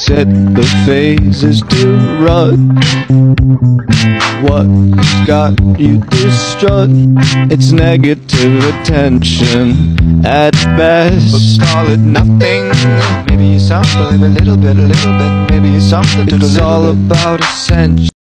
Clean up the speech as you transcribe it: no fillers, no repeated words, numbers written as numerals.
set the phases to run. What's got you distraught? It's negative attention at best. But call it nothing. Maybe something, a little bit, maybe something to It's the all little bit. about ascension.